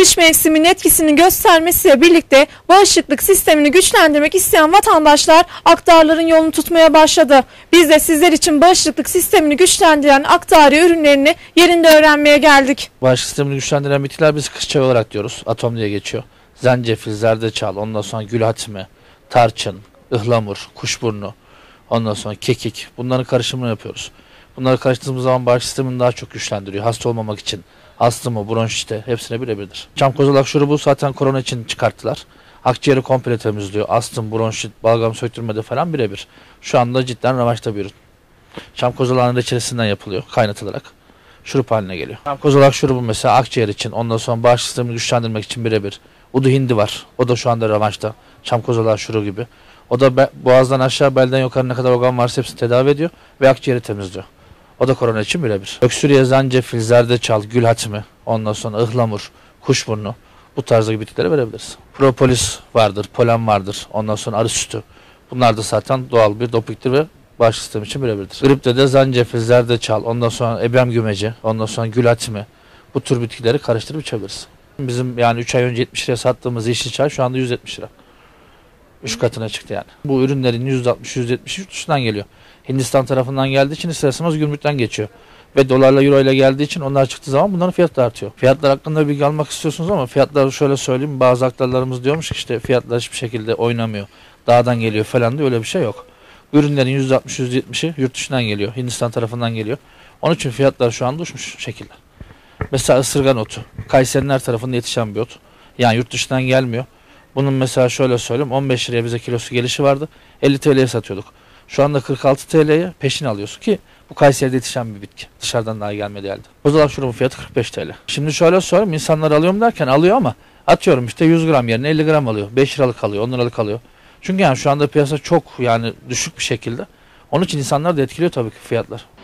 Kış mevsiminin etkisini göstermesiyle birlikte bağışıklık sistemini güçlendirmek isteyen vatandaşlar aktarların yolunu tutmaya başladı. Biz de sizler için bağışıklık sistemini güçlendiren aktarı ürünlerini yerinde öğrenmeye geldik. Bağışıklık sistemini güçlendiren bitkiler biz kış çayı olarak diyoruz. Atom diye geçiyor. Zencefil, zerdeçal, ondan sonra gül hatimi, tarçın, ıhlamur, kuşburnu, ondan sonra kekik. Bunların karışımını yapıyoruz. Bunları karıştırdığımız zaman bağışıklık sistemini daha çok güçlendiriyor. Hasta olmamak için. Astımı, bronşite hepsine birebirdir. Çam kozalak şurubu zaten korona için çıkarttılar. Akciğeri komple temizliyor. Astım, bronşit, balgam söktürmede falan birebir. Şu anda cidden revaçta bir ürün. Çam kozalağının reçelesinden yapılıyor kaynatılarak. Şurup haline geliyor. Çam kozalak şurubu mesela akciğer için, ondan sonra bağışıklık sistemini güçlendirmek için birebir. Udu hindi var. O da şu anda revaçta. Çam kozalak şurubu gibi. O da boğazdan aşağı, belden yukarı ne kadar organ varsa hepsini tedavi ediyor ve akciğeri temizliyor. O da korona için birebir. Öksürüğe zencefil, zerdeçal, gül hatimi, ondan sonra ıhlamur, kuşburnu, bu tarzdaki bitkileri verebiliriz. Propolis vardır, polen vardır, ondan sonra arı sütü. Bunlar da zaten doğal bir dopiktir ve bağışıklık sistemi için birebirdir. Gripte de zencefil, zerdeçal, ondan sonra ebrem gümeci, ondan sonra gül hatimi, bu tür bitkileri karıştırıp içebiliriz. Bizim yani 3 ay önce 70 liraya sattığımız yeşil çay şu anda 170 lira. 3 katına çıktı yani. Bu ürünlerin %60-%70'i yurt dışından geliyor. Hindistan tarafından geldiği için ister istemez gümrükten geçiyor. Ve dolarla euro ile geldiği için onlar çıktığı zaman bunların fiyatları artıyor. Fiyatlar hakkında bilgi almak istiyorsunuz ama fiyatları şöyle söyleyeyim. Bazı aktarlarımız diyormuş ki işte fiyatlar hiçbir şekilde oynamıyor. Dağdan geliyor falan diye, öyle bir şey yok. Bu ürünlerin %60-%70'i yurt dışından geliyor. Hindistan tarafından geliyor. Onun için fiyatlar şu anda uçmuş şekilde. Mesela ısırgan otu. Kayseri'nin her tarafında yetişen bir ot. Yani yurt dışından gelmiyor. Bunun mesela şöyle söyleyeyim, 15 liraya bize kilosu gelişi vardı. 50 TL'ye satıyorduk. Şu anda 46 TL'ye peşin alıyorsun ki bu Kayseri'de yetişen bir bitki. Dışarıdan daha gelmedi elde. Kozalak şurubun fiyatı 45 TL. Şimdi şöyle söyleyeyim, insanlar alıyorum derken alıyor ama atıyorum işte 100 gram yerine 50 gram alıyor. 5 liralık alıyor, 10 liralık alıyor. Çünkü yani şu anda piyasa çok yani düşük bir şekilde. Onun için insanlar da etkiliyor tabii ki fiyatlar.